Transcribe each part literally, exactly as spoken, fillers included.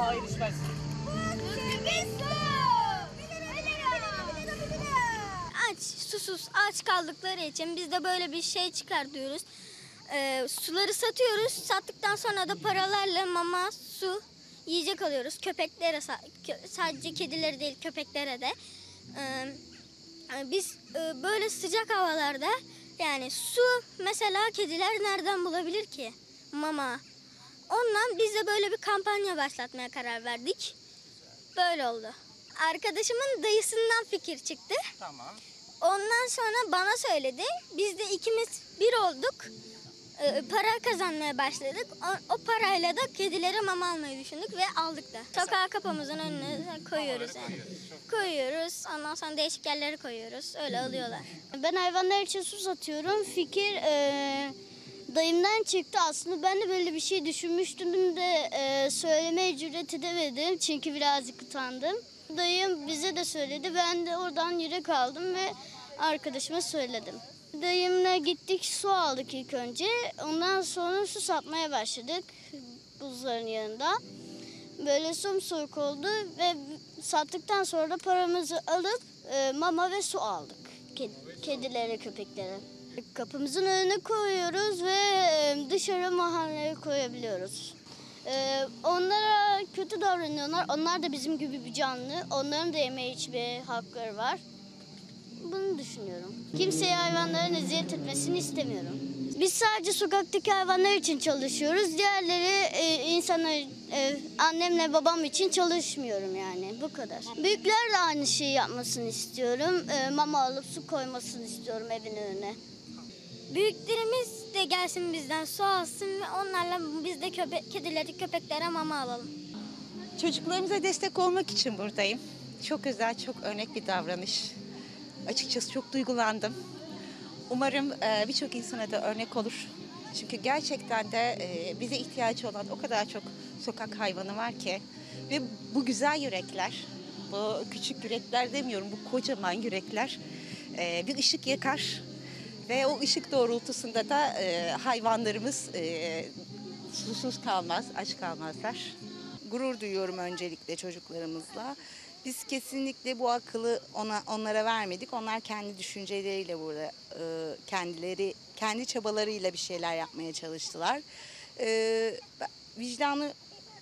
erişmez. Aç, susuz, aç kaldıkları için biz de böyle bir şey çıkartıyoruz. Ee, suları satıyoruz. Sattıktan sonra da paralarla mama, su, yiyecek alıyoruz. Köpeklere, sadece kedileri değil köpeklere de. Ee, biz e, böyle sıcak havalarda yani su mesela kediler nereden bulabilir ki? Mama. Ondan biz de böyle bir kampanya başlatmaya karar verdik. Böyle oldu. Arkadaşımın dayısından fikir çıktı. Tamam. Ondan sonra bana söyledi. Biz de ikimiz bir olduk. Ee, para kazanmaya başladık. O, o parayla da kedilere mama almayı düşündük ve aldık da. Sokağa kapımızın önüne koyuyoruz yani. Koyuyoruz. Ondan sonra değişik yerlere koyuyoruz. Öyle alıyorlar. Ben hayvanlar için su satıyorum. Fikir e, dayımdan çıktı. Aslında ben de böyle bir şey düşünmüştüm de e, söylemeye cüret edemedim. Çünkü birazcık utandım. Dayım bize de söyledi. Ben de oradan yürek aldım ve arkadaşıma söyledim. Dayımla gittik, su aldık ilk önce. Ondan sonra su satmaya başladık buzların yanında. Böyle soğuk oldu ve sattıktan sonra da paramızı alıp e, mama ve su aldık Ked- kedilere, köpeklere. Kapımızın önüne koyuyoruz ve e, dışarı mahalleye koyabiliyoruz. E, onlara kötü davranıyorlar. Onlar da bizim gibi bir canlı. Onların da yeme içme hakları var. Bunu düşünüyorum. Kimseye hayvanların eziyet etmesini istemiyorum. Biz sadece sokaktaki hayvanlar için çalışıyoruz. Diğerleri e, insanlar, e, annemle babam için çalışmıyorum yani. Bu kadar. Büyükler de aynı şeyi yapmasını istiyorum. E, mama alıp su koymasını istiyorum evin önüne. Büyüklerimiz de gelsin bizden su alsın ve onlarla biz de köpe kedileri, köpeklere mama alalım. Çocuklarımıza destek olmak için buradayım. Çok özel, çok örnek bir davranış. Açıkçası çok duygulandım. Umarım e, birçok insana da örnek olur. Çünkü gerçekten de e, bize ihtiyacı olan o kadar çok sokak hayvanı var ki. Ve bu güzel yürekler, bu küçük yürekler demiyorum, bu kocaman yürekler e, bir ışık yakar. Ve o ışık doğrultusunda da e, hayvanlarımız e, susuz kalmaz, aç kalmazlar. Gurur duyuyorum öncelikle çocuklarımızla. Biz kesinlikle bu akıllı ona onlara vermedik. Onlar kendi düşünceleriyle burada e, kendileri kendi çabalarıyla bir şeyler yapmaya çalıştılar. E, vicdanlı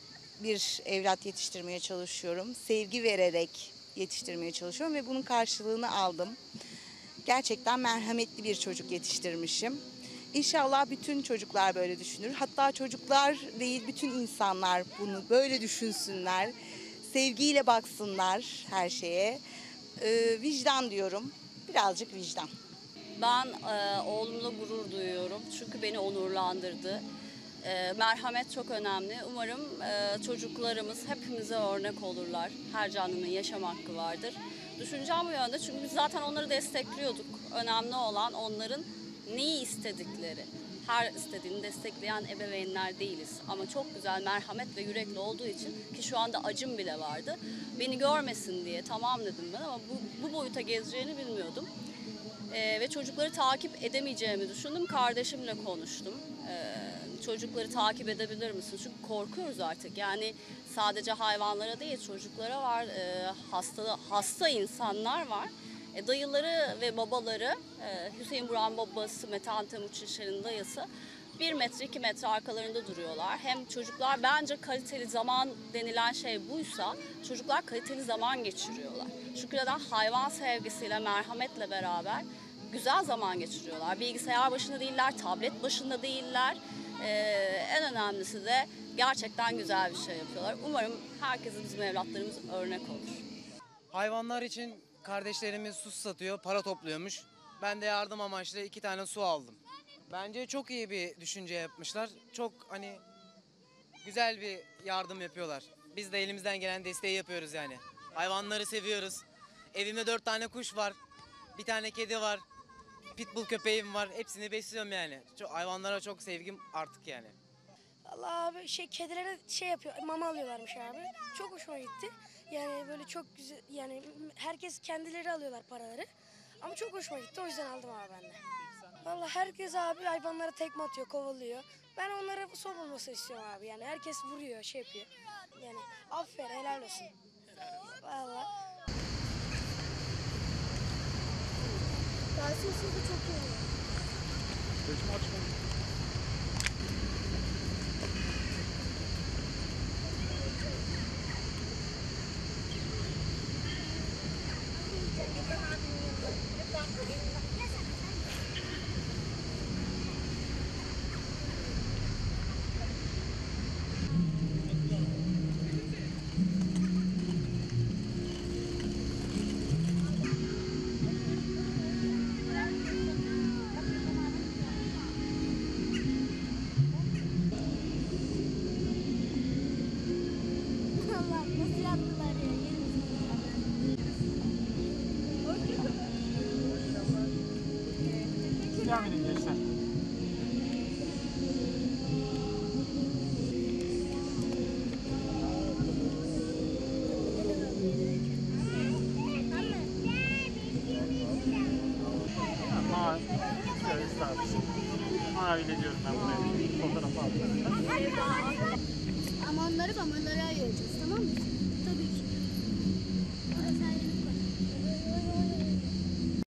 bir evlat yetiştirmeye çalışıyorum. Sevgi vererek yetiştirmeye çalışıyorum ve bunun karşılığını aldım. Gerçekten merhametli bir çocuk yetiştirmişim. İnşallah bütün çocuklar böyle düşünür. Hatta çocuklar değil, bütün insanlar bunu böyle düşünsünler. Sevgiyle baksınlar her şeye. Ee, vicdan diyorum. Birazcık vicdan. Ben e, oğlumla gurur duyuyorum. Çünkü beni onurlandırdı. E, merhamet çok önemli. Umarım e, çocuklarımız hepimize örnek olurlar. Her canlının yaşam hakkı vardır. Düşüncem bu yönde çünkü biz zaten onları destekliyorduk. Önemli olan onların neyi istedikleri. Her istediğini destekleyen ebeveynler değiliz. Ama çok güzel, merhamet ve yürekli olduğu için ki şu anda acım bile vardı. Beni görmesin diye tamam dedim ben ama bu, bu boyuta gezeceğini bilmiyordum. Ee, ve çocukları takip edemeyeceğimi düşündüm. Kardeşimle konuştum. Ee, çocukları takip edebilir misin? Çünkü korkuyoruz artık. Yani sadece hayvanlara değil çocuklara var, e, hasta hasta insanlar var. E, dayıları ve babaları, e, Hüseyin Burak'ın babası Metehan Temuçinşer'in dayısı bir metre iki metre arkalarında duruyorlar. Hem çocuklar bence kaliteli zaman denilen şey buysa çocuklar kaliteli zaman geçiriyorlar. Çünkü neden? Hayvan sevgisiyle, merhametle beraber güzel zaman geçiriyorlar. Bilgisayar başında değiller, tablet başında değiller. Ee, en önemlisi de gerçekten güzel bir şey yapıyorlar. Umarım herkese bizim evlatlarımız örnek olur. Hayvanlar için kardeşlerimiz su satıyor, para topluyormuş. Ben de yardım amaçlı iki tane su aldım. Bence çok iyi bir düşünce yapmışlar. Çok hani güzel bir yardım yapıyorlar. Biz de elimizden gelen desteği yapıyoruz yani. Hayvanları seviyoruz. Evimde dört tane kuş var. Bir tane kedi var. Pitbull köpeğim var. Hepsini besliyorum yani. Çok, hayvanlara çok sevgim artık yani. Allah abi şey kedilere şey yapıyor, mama alıyorlarmış abi. Çok hoşuma gitti. Yani böyle çok güzel, yani herkes kendileri alıyorlar paraları. Ama çok hoşuma gitti, o yüzden aldım abi ben de. Vallahi herkes abi hayvanlara tekme atıyor, kovalıyor. Ben onlara son bulmasını istiyorum abi. Yani herkes vuruyor, şey yapıyor. Yani aferin, helal olsun. Vallahi. Dersimiz de çok iyi. Seçim açma. Allah nasıl yaptılar ya? Devam edin gençler. Mavi. Şöyle ister misin? Maviyle diyorum ben buraya. Fotoğrafı aldım. Ama onları mamalara ayıracağız, tamam mı? Tabii ki.